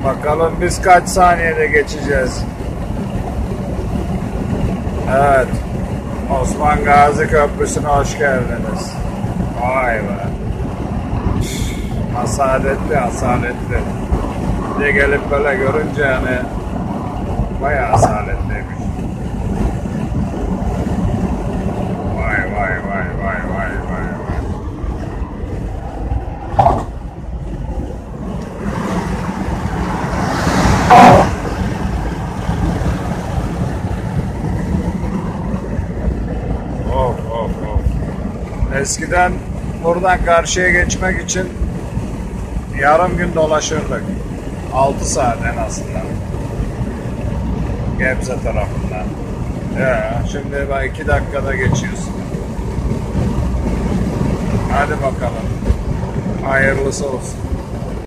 Bakalım biz kaç saniyede geçeceğiz. Evet. Osman Gazi Köprüsü'ne hoş geldiniz. Vay be. Asaletli, asaletli. Bir de gelip böyle görünce hani bayağı asaletliymiş. Vay vay vay vay vay vay vay. Of of of. Eskiden buradan karşıya geçmek için yarım gün dolaşırdık. 6 saat en azından. Gebze tarafından. Ya, şimdi bak 2 dakikada geçiyorsun. Hadi bakalım. Hayırlısı olsun.